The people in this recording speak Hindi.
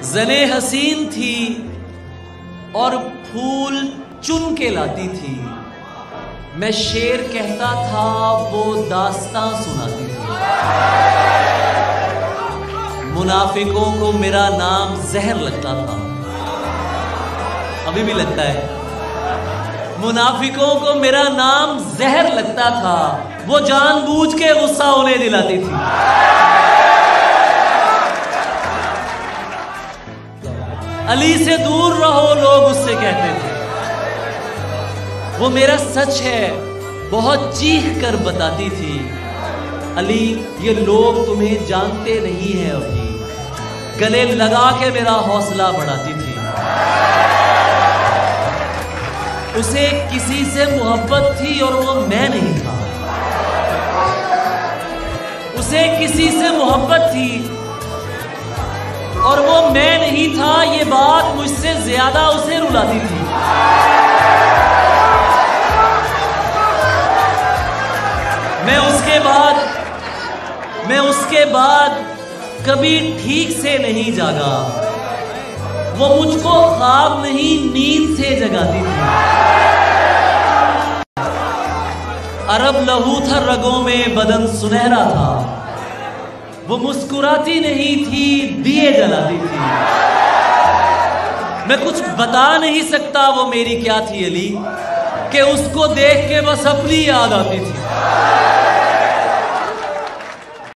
जने हसीन थी और फूल चुन के लाती थी। मैं शेर कहता था, वो दास्तां सुनाती थी। मुनाफिकों को मेरा नाम जहर लगता था, अभी भी लगता है। मुनाफिकों को मेरा नाम जहर लगता था, वो जानबूझ के गुस्सा उन्हें दिलाती थी। अली से दूर रहो लोग उससे कहते थे, वो मेरा सच है बहुत चीख कर बताती थी। अली ये लोग तुम्हें जानते नहीं हैं अभी, गले लगा के मेरा हौसला बढ़ाती थी। उसे किसी से मोहब्बत थी और वो मैं नहीं था। उसे किसी से मोहब्बत थी और वो मैं नहीं था, ये बात मुझसे ज्यादा उसे रुलाती थी। मैं उसके बाद कभी ठीक से नहीं जागा। वो मुझको ख्वाब नहीं नींद से जगाती थी। अरब लहू था रगों में, बदन सुनहरा था। वो मुस्कुराती नहीं थी, दिए जलाती थी। मैं कुछ बता नहीं सकता वो मेरी क्या थी अली, कि उसको देख के बस अपनी याद आती थी।